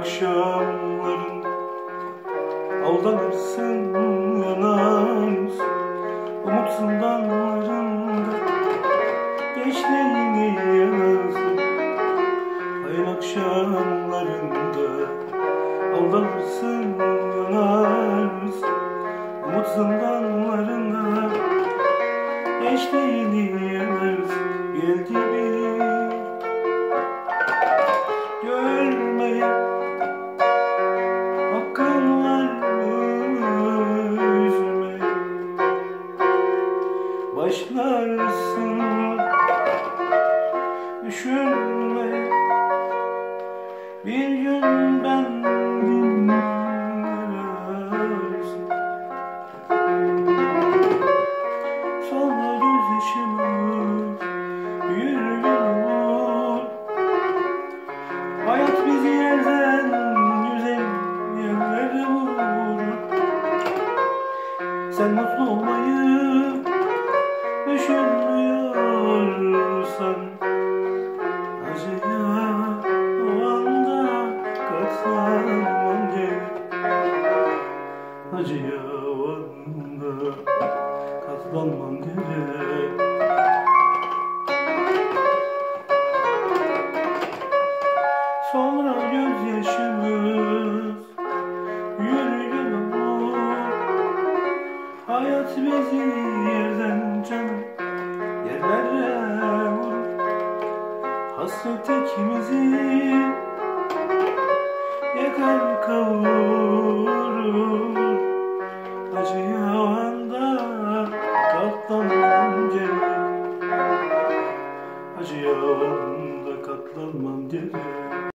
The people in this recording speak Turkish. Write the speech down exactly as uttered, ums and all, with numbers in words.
akşamların aldanırsın, yanarsın umutsuz dallarında gençliğini yanarsın. Ayın akşamlarında aldanırsın, yanarsın umutsuz dallarında gençliğini yanarsın. Geldi bir görmeye hakkın var mı, üzülmeye başlarsın, düşünmeye bir gün ben dinlersin. Sonra gözyaşımız yürür olur. Hayat bizi yerden güzel yerlere vurur. Sen mutlu olmayı düşünmüyorsan acıya o anda katlanman gerek. Acıya o anda katlanman gerek. Sonra gözyaşımız yürüyor olur. Hayat bizi yerden can yerlere vurur. Hasret ikimizi yakar kavurur. Acıya o anda katlanmam gerek. Acıya o anda katlanmam gerek.